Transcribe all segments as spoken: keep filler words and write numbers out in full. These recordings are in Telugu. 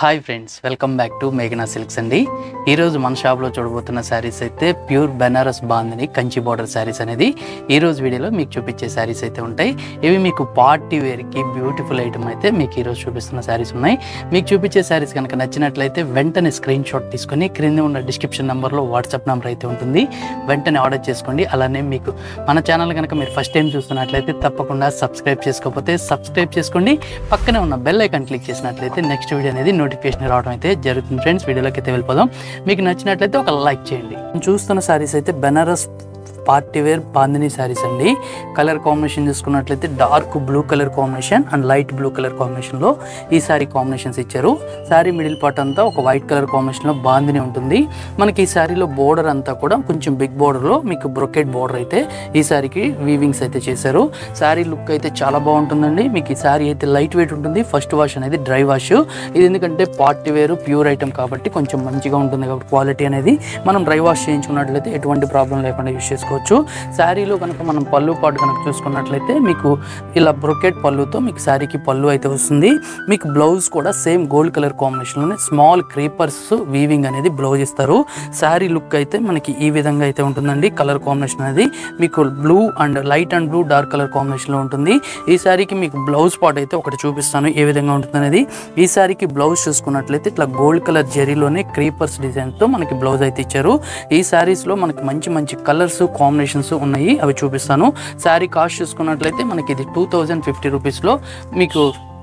Hi friends, welcome back to మేఘనా సిల్క్స్ అండి. ఈరోజు మన షాప్లో చూడబోతున్న శారీస్ అయితే ప్యూర్ బెనారస్ బాందిని కంచి బార్డర్ శారీస్ అనేది ఈరోజు వీడియోలో మీకు చూపించే శారీస్ అయితే ఉంటాయి. ఇవి మీకు పార్టీ వేర్కి బ్యూటిఫుల్ ఐటమ్ అయితే మీకు ఈరోజు చూపిస్తున్న శారీస్ ఉన్నాయి. మీకు చూపించే శారీస్ కనుక నచ్చినట్లయితే వెంటనే స్క్రీన్ షాట్ తీసుకొని క్రింద ఉన్న డిస్క్రిప్షన్ నెంబర్లో వాట్సాప్ నెంబర్ అయితే ఉంటుంది, వెంటనే ఆర్డర్ చేసుకోండి. అలానే మీకు మన ఛానల్ కనుక మీరు ఫస్ట్ టైం చూస్తున్నట్లయితే తప్పకుండా సబ్స్క్రైబ్ చేసుకోకపోతే సబ్స్క్రైబ్ చేసుకోండి. పక్కనే ఉన్న బెల్ ఐకాన్ క్లిక్ చేసినట్లయితే నెక్స్ట్ వీడియో అనేది నోటిఫికేషన్ రావడం అయితే జరుగుతుంది. ఫ్రెండ్స్, వీడియోలోకి అయితే వెళ్ళిపోదాం. మీకు నచ్చినట్లయితే ఒక లైక్ చేయండి. చూస్తున్న శారీస్ అయితే బెనారస్ పార్టీ వేర్ బాందిని శారీస్ అండి. కలర్ కాంబినేషన్ చూసుకున్నట్లయితే dark blue colour combination and light blue colour కాంబినేషన్లో ఈ శారీ కాంబినేషన్స్ ఇచ్చారు. శారీ మిడిల్ పార్ట్ అంతా ఒక వైట్ కలర్ కాంబినేషన్లో బాందిని ఉంటుంది. మనకి ఈ శారీలో బోర్డర్ అంతా కూడా కొంచెం బిగ్ బోర్డర్లో మీకు బ్రొకెట్ బోర్డర్ అయితే ఈ శారీకి వీవింగ్స్ అయితే చేశారు. శారీ లుక్ అయితే చాలా బాగుంటుందండి. మీకు ఈ శారీ అయితే లైట్ వెయిట్ ఉంటుంది. ఫస్ట్ వాష్ అనేది డ్రై వాష్. ఇది ఎందుకంటే పార్టీ వేర్ ప్యూర్ ఐటమ్ కాబట్టి కొంచెం మంచిగా ఉంటుంది కాబట్టి క్వాలిటీ అనేది మనం డ్రై వాష్ చేయించుకున్నట్లయితే ఎటువంటి ప్రాబ్లం లేకుండా యూస్ చేసుకోవచ్చు. శారీలో కనుక మనం పళ్ళు పాటు కనుక చూసుకున్నట్లయితే మీకు ఇలా బ్రొకెట్ పళ్ళుతో మీకు శారీకి పళ్ళు అయితే వస్తుంది. మీకు బ్లౌజ్ కూడా సేమ్ గోల్డ్ కలర్ కాంబినేషన్లోనే స్మాల్ క్రీపర్స్ వీవింగ్ అనేది బ్లౌజ్ ఇస్తారు. శారీ లుక్ అయితే మనకి ఈ విధంగా అయితే ఉంటుందండి. కలర్ కాంబినేషన్ అనేది మీకు blue and light and blue dark colour కాంబినేషన్లో ఉంటుంది. ఈ శారీకి మీకు బ్లౌజ్ పార్ట్ అయితే ఒకటి చూపిస్తాను ఏ విధంగా ఉంటుంది అనేది. ఈ శారీకి బ్లౌజ్ చూసుకున్నట్లయితే ఇట్లా గోల్డ్ కలర్ జరీలోనే క్రీపర్స్ డిజైన్తో మనకి బ్లౌజ్ అయితే ఇచ్చారు. ఈ శారీస్లో మనకి మంచి మంచి కలర్స్ కాంబినేషన్స్ ఉన్నాయి, అవి చూపిస్తాను. శారీ కాస్ట్ చూసుకున్నట్లయితే మనకి ఇది టూ థౌజండ్ ఫిఫ్టీ రూపీస్లో మీకు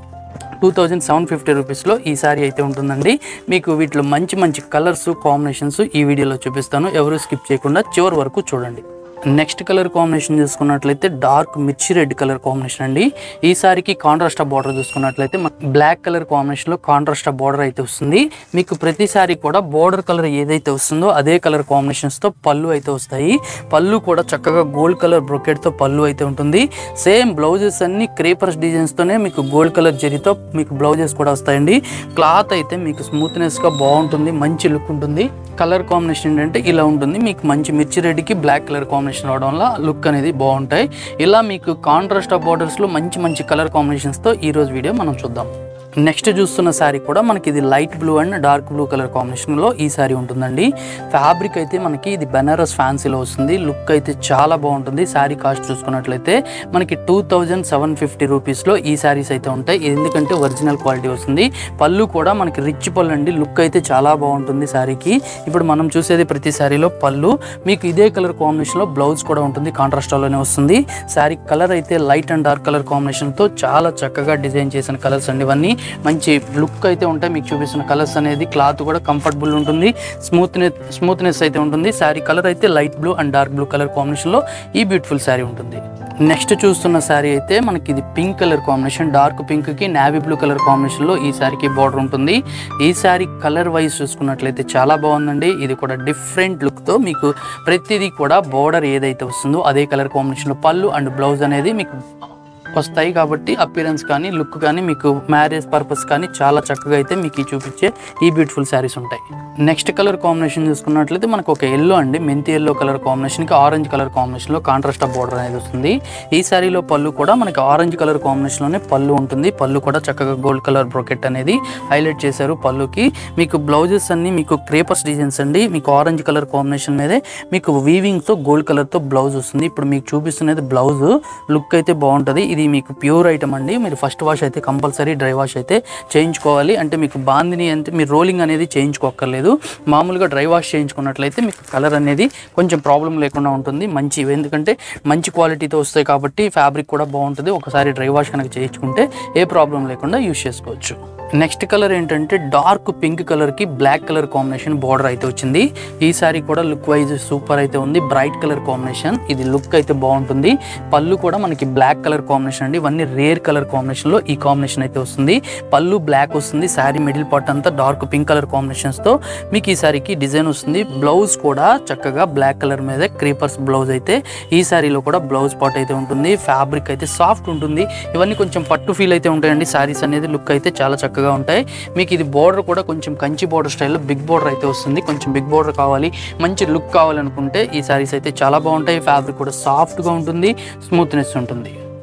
టూ థౌజండ్ సెవెన్ ఫిఫ్టీ రూపీస్లో ఈ శారీ అయితే ఉంటుందండి. మీకు వీటిలో మంచి మంచి కలర్స్ కాంబినేషన్స్ ఈ వీడియోలో చూపిస్తాను. ఎవరు స్కిప్ చేయకుండా చివరి వరకు చూడండి. నెక్స్ట్ కలర్ కాంబినేషన్ చూసుకున్నట్లయితే డార్క్ మిర్చి రెడ్ కలర్ కాంబినేషన్ అండి. ఈ సారీకి కాంట్రాస్ట్ బార్డర్ చూసుకున్నట్లయితే బ్లాక్ కలర్ కాంబినేషన్లో కాంట్రాస్ట్ బార్డర్ అయితే వస్తుంది. మీకు ప్రతిసారి కూడా బార్డర్ కలర్ ఏదైతే వస్తుందో అదే కలర్ కాంబినేషన్స్తో పళ్ళు అయితే వస్తాయి. పళ్ళు కూడా చక్కగా గోల్డ్ కలర్ బ్రొకెట్తో పళ్ళు అయితే ఉంటుంది. సేమ్ బ్లౌజెస్ అన్ని క్రీపర్స్ డిజైన్స్తోనే మీకు గోల్డ్ కలర్ జరీతో మీకు బ్లౌజెస్ కూడా వస్తాయండి. క్లాత్ అయితే మీకు స్మూత్నెస్గా బాగుంటుంది, మంచి లుక్ ఉంటుంది. కలర్ కాంబినేషన్ ఏంటంటే ఇలా ఉంటుంది. మీకు మంచి మిర్చి రెడ్కి బ్లాక్ కలర్ కాంబినేషన్ రావడం వల్ల లుక్ అనేది బాగుంటాయి. ఇలా మీకు కాంట్రాస్ట్ ఆఫ్ బార్డర్స్లో మంచి మంచి కలర్ కాంబినేషన్స్తో ఈరోజు వీడియో మనం చూద్దాం. నెక్స్ట్ చూస్తున్న శారీ కూడా మనకి ఇది light blue and dark blue colour కాంబినేషన్లో ఈ శారీ ఉంటుందండి. ఫ్యాబ్రిక్ అయితే మనకి ఇది బెనారస్ ఫ్యాన్సీలో వస్తుంది. లుక్ అయితే చాలా బాగుంటుంది. శారీ కాస్ట్ చూసుకున్నట్లయితే మనకి టూ థౌజండ్ సెవెన్ ఫిఫ్టీ రూపీస్లో ఈ శారీస్ అయితే ఉంటాయి. ఎందుకంటే ఒరిజినల్ క్వాలిటీ వస్తుంది. పళ్ళు కూడా మనకి రిచ్ పళ్ళు అండి. లుక్ అయితే చాలా బాగుంటుంది శారీకి. ఇప్పుడు మనం చూసేది ప్రతి శారీలో పళ్ళు. మీకు ఇదే కలర్ కాంబినేషన్లో బ్లౌజ్ కూడా ఉంటుంది, కాంట్రాస్ట్లోనే వస్తుంది. శారీ కలర్ అయితే లైట్ అండ్ డార్క్ కలర్ కాంబినేషన్తో చాలా చక్కగా డిజైన్ చేసిన కలర్స్ అండి. ఇవన్నీ మంచి లుక్ అయితే ఉంటాయి. మీకు చూపిస్తున్న కలర్స్ అనేది క్లాత్ కూడా కంఫర్టబుల్ ఉంటుంది, స్మూత్నెస్ స్మూత్నెస్ అయితే ఉంటుంది. శారీ కలర్ అయితే light blue and dark blue colour కాంబినేషన్లో ఈ బ్యూటిఫుల్ శారీ ఉంటుంది. నెక్స్ట్ చూస్తున్న శారీ అయితే మనకి ఇది పింక్ కలర్ కాంబినేషన్, డార్క్ పింక్కి నావీ బ్లూ కలర్ కాంబినేషన్లో ఈ శారీకి బార్డర్ ఉంటుంది. ఈ శారీ కలర్ వైజ్ చూసుకున్నట్లయితే చాలా బాగుందండి. ఇది కూడా డిఫరెంట్ లుక్తో మీకు ప్రతిదీ కూడా బార్డర్ ఏదైతే వస్తుందో అదే కలర్ కాంబినేషన్లో పళ్ళు అండ్ బ్లౌజ్ అనేది మీకు వస్తాయి. కాబట్టి అపిరెన్స్ కానీ లుక్ కానీ మీకు మ్యారేజ్ పర్పస్ కానీ చాలా చక్కగా అయితే మీకు చూపించే ఈ బ్యూటిఫుల్ శారీస్ ఉంటాయి. నెక్స్ట్ కలర్ కాంబినేషన్ చూసుకున్నట్లయితే మనకు ఒక ఎల్లో అండి, మెంతి ఎల్లో కలర్ కాంబినేషన్కి ఆరెంజ్ కలర్ కాంబినేషన్లో కాంట్రాస్ట్ ఆఫ్ బార్డర్ అనేది వస్తుంది. ఈ శారీలో పళ్ళు కూడా మనకి ఆరెంజ్ కలర్ కాంబినేషన్లోనే పళ్ళు ఉంటుంది. పళ్ళు కూడా చక్కగా గోల్డ్ కలర్ బ్రొకెట్ అనేది హైలైట్ చేశారు పళ్ళుకి. మీకు బ్లౌజెస్ అన్ని మీకు క్రేపర్స్ డిజైన్స్ అండి. మీకు ఆరెంజ్ కలర్ కాంబినేషన్ మీదే మీకు వీవింగ్తో గోల్డ్ కలర్తో బ్లౌజ్ వస్తుంది. ఇప్పుడు మీకు చూపిస్తున్నది బ్లౌజ్. లుక్ అయితే బాగుంటుంది. ఇది మీకు ప్యూర్ ఐటమ్ అండి. మీరు ఫస్ట్ వాష్ అయితే కంపల్సరీ డ్రై వాష్ అయితే చేయించుకోవాలి. అంటే మీకు బాందిని అంటే మీరు రోలింగ్ అనేది చేయించుకోక్కర్లేదు. మామూలుగా డ్రై వాష్ చేయించుకున్నట్లయితే మీకు కలర్ అనేది కొంచెం ప్రాబ్లం లేకుండా ఉంటుంది. మంచి ఎందుకంటే మంచి క్వాలిటీతో వస్తాయి కాబట్టి ఫ్యాబ్రిక్ కూడా బాగుంటుంది. ఒకసారి డ్రై వాష్ కనుక చేయించుకుంటే ఏ ప్రాబ్లం లేకుండా యూజ్ చేసుకోవచ్చు. నెక్స్ట్ కలర్ ఏంటంటే డార్క్ పింక్ కలర్కి బ్లాక్ కలర్ కాంబినేషన్ బార్డర్ అయితే వచ్చింది. ఈ సారీ కూడా లుక్ వైజ్ సూపర్ అయితే ఉంది. బ్రైట్ కలర్ కాంబినేషన్, ఇది లుక్ అయితే బాగుంటుంది. పళ్ళు కూడా మనకి బ్లాక్ కలర్ కాంబినేషన్ అండి. ఇవన్నీ రేర్ కలర్ కాంబినేషన్లో ఈ కాంబినేషన్ అయితే వస్తుంది. పళ్ళు బ్లాక్ వస్తుంది. శారీ మిడిల్ పార్ట్ అంతా డార్క్ పింక్ కలర్ కాంబినేషన్స్తో మీకు ఈ సారీకి డిజైన్ వస్తుంది. బ్లౌజ్ కూడా చక్కగా బ్లాక్ కలర్ మీద క్రీపర్స్ బ్లౌజ్ అయితే ఈ సారీలో కూడా బ్లౌజ్ పార్ట్ అయితే ఉంటుంది. ఫ్యాబ్రిక్ అయితే సాఫ్ట్ ఉంటుంది. ఇవన్నీ కొంచెం పట్టు ఫీల్ అయితే ఉంటాయండి. శారీస్ అనేది లుక్ అయితే చాలా చక్కగా ఉంటాయి. మీకు ఇది బోర్డర్ కూడా కొంచెం కంచి బోర్డర్ స్టైల్లో బిగ్ బోర్డర్ అయితే వస్తుంది. కొంచెం బిగ్ బోర్డర్ కావాలి, మంచి లుక్ కావాలనుకుంటే ఈ శారీస్ అయితే చాలా బాగుంటాయి. ఫ్యాబ్రిక్ కూడా సాఫ్ట్గా ఉంటుంది, స్మూత్నెస్ ఉంటుంది.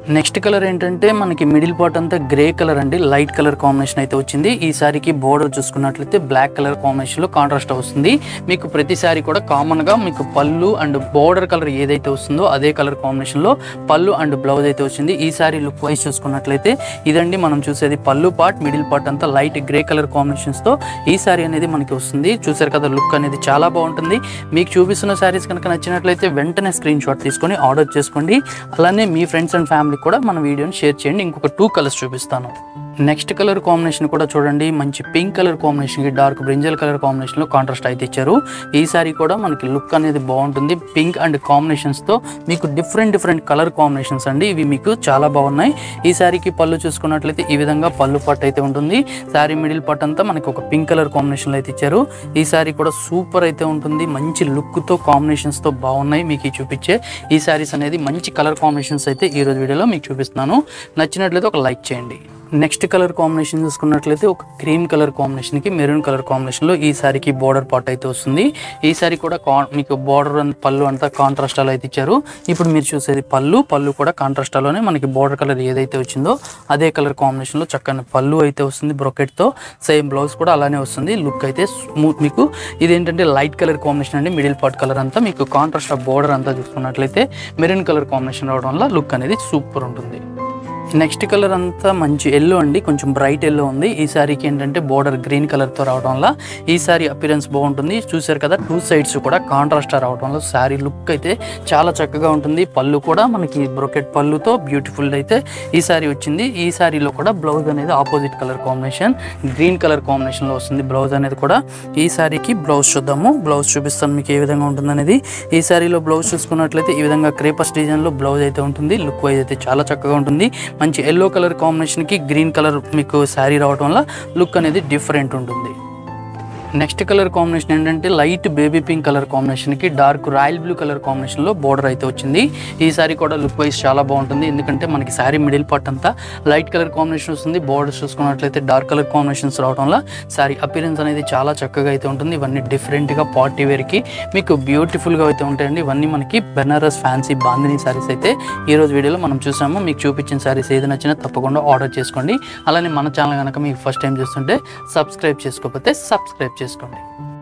నెక్స్ట్ కలర్ ఏంటంటే మనకి మిడిల్ పార్ట్ అంతా గ్రే కలర్ అండి, లైట్ కలర్ కాంబినేషన్ అయితే వచ్చింది. ఈ సారీకి బోర్డర్ చూసుకున్నట్లయితే బ్లాక్ కలర్ కాంబినేషన్ లో కాంట్రాస్ట్ వస్తుంది. మీకు ప్రతి సారీ కూడా కామన్ గా మీకు పళ్ళు అండ్ బోర్డర్ కలర్ ఏదైతే వస్తుందో అదే కలర్ కాంబినేషన్ లో పళ్ళు అండ్ బ్లౌజ్ అయితే వచ్చింది. ఈ సారీ లుక్ వైజ్ చూసుకున్నట్లయితే ఇదండి మనం చూసేది పళ్ళు పార్ట్, మిడిల్ పార్ట్ అంతా లైట్ గ్రే కలర్ కాంబినేషన్స్ తో ఈ సారీ అనేది మనకి వస్తుంది. చూసారు కదా, లుక్ అనేది చాలా బాగుంటుంది. మీకు చూపిస్తున్న సారీస్ కనుక నచ్చినట్లయితే వెంటనే స్క్రీన్ షాట్ తీసుకొని ఆర్డర్ చేసుకోండి. అలానే మీ ఫ్రెండ్స్ అండ్ ఫ్యామిలీ కూడా మన వీడియోని షేర్ చేయండి. ఇంకొక టూ కలర్స్ చూపిస్తాను. నెక్స్ట్ కలర్ కాంబినేషన్ కూడా చూడండి, మంచి పింక్ కలర్ కాంబినేషన్ కి డార్క్ బ్రింజల్ కలర్ కాంబినేషన్ లో కాంట్రాస్ట్ అయితే ఇచ్చారు. ఈ సారీ కూడా మనకి లుక్ అనేది బాగుంటుంది. పింక్ అండ్ కాంబినేషన్స్ తో మీకు డిఫరెంట్ డిఫరెంట్ కలర్ కాంబినేషన్స్ అండి, ఇవి మీకు చాలా బాగున్నాయి. ఈ సారీకి పళ్ళు చూసుకున్నట్లయితే ఈ విధంగా పళ్ళు పట్టు అయితే ఉంటుంది. సారీ మిడిల్ పార్ట్ అంతా మనకి ఒక పింక్ కలర్ కాంబినేషన్ లో అయితే ఇచ్చారు. ఈ సారీ కూడా సూపర్ అయితే ఉంటుంది, మంచి లుక్ తో కాంబినేషన్స్ తో బాగున్నాయి. మీకు చూపించే ఈ సారీస్ అనేది మంచి కలర్ కాంబినేషన్స్ అయితే ఈ రోజు వీడియోలో మీకు చూపిస్తున్నాను. నచ్చినట్లయితే ఒక లైక్ చేయండి. నెక్స్ట్ కలర్ కాంబినేషన్ చూసుకున్నట్లయితే ఒక క్రీమ్ కలర్ కాంబినేషన్ కి మెరూన్ కలర్ కాంబినేషన్ లో ఈ సారీకి బోర్డర్ పార్ట్ అయితే వస్తుంది. ఈ సారీ కూడా మీకు బోర్డర్ అండ్ పళ్ళు అంతా కాంట్రాస్ట్ లో అయితే ఇచ్చారు. ఇప్పుడు మీరు చూసేది పళ్ళు, పళ్ళు కూడా కాంట్రాస్ట్ లోనే మనకి బోర్డర్ కలర్ ఏదైతే వచ్చిందో అదే కలర్ కాంబినేషన్ లో చక్కని పళ్ళు అయితే వస్తుంది. బ్రొకెట్ తో సేమ్ బ్లౌజ్ కూడా అలానే వస్తుంది. లుక్ అయితే స్మూత్. మీకు ఇదేంటంటే లైట్ కలర్ కాంబినేషన్ అండి, మిడిల్ పార్ట్ కలర్ అంతా మీకు కాంట్రాస్ట్ బోర్డర్ అంతా చూసుకున్నట్లయితే మెరూన్ కలర్ కాంబినేషన్ రావడం వల్ల లుక్ అనేది సూపర్ ఉంటుంది. నెక్స్ట్ కలర్ అంతా మంచి ఎల్లో అండి, కొంచెం బ్రైట్ ఎల్లో ఉంది. ఈ సారీకి ఏంటంటే బోర్డర్ గ్రీన్ కలర్ తో రావడం వల్ల ఈ సారీ అపిరెన్స్ బాగుంటుంది. చూసారు కదా, టూ సైడ్స్ కూడా కాంట్రాస్ట్ రావడం వల్ల సారీ లుక్ అయితే చాలా చక్కగా ఉంటుంది. పళ్ళు కూడా మనకి బ్రొకెట్ పళ్ళుతో బ్యూటిఫుల్ అయితే ఈ సారీ వచ్చింది. ఈ సారీలో కూడా బ్లౌజ్ అనేది opposite colour combination green colour combination లో వస్తుంది. బ్లౌజ్ అనేది కూడా ఈ సారీకి బ్లౌజ్ చూద్దాము. బ్లౌజ్ చూపిస్తాను మీకు ఏ విధంగా ఉంటుంది అనేది. ఈ సారీలో బ్లౌజ్ చూసుకున్నట్లయితే ఈ విధంగా క్రేపస్ డిజైన్ లో బ్లౌజ్ అయితే ఉంటుంది. లుక్ వైజ్ అయితే చాలా చక్కగా ఉంటుంది. మంచి ఎల్లో కలర్ కాంబినేషన్ కి గ్రీన్ కలర్ మీకు శారీ రావడం వల్ల లుక్ అనేది డిఫరెంట్ ఉంటుంది. నెక్స్ట్ కలర్ కాంబినేషన్ ఏంటంటే light baby pink colour combination కి dark royal blue colour combination లో బోర్డర్ అయితే వచ్చింది. ఈ సారీ కూడా లుక్ వైజ్ చాలా బాగుంటుంది, ఎందుకంటే మనకి సారీ మిడిల్ పార్ట్ అంతా లైట్ కలర్ కాంబినేషన్ వస్తుంది. బోర్డర్స్ చూసుకున్నట్లయితే డార్క్ కలర్ కాంబినేషన్స్ రావడం వల్ల సారీ అపిరెన్స్ అనేది చాలా చక్కగా అయితే ఉంటుంది. ఇవన్నీ డిఫరెంట్ గా పార్టీ వేర్ కి మీకు బ్యూటిఫుల్ గా అయితే ఉంటాయండి. ఇవన్నీ మనకి బెనారస్ ఫ్యాన్సీ బాందిని సారీస్ అయితే ఈ రోజు వీడియోలో మనం చూసాము. మీకు చూపించిన సారీస్ ఏది నచ్చినా తప్పకుండా ఆర్డర్ చేసుకోండి. అలానే మన ఛానల్ కనుక మీకు ఫస్ట్ టైం చూస్తుంటే సబ్స్క్రైబ్ చేసుకోకపోతే సబ్స్క్రైబ్ చేసుకోండి.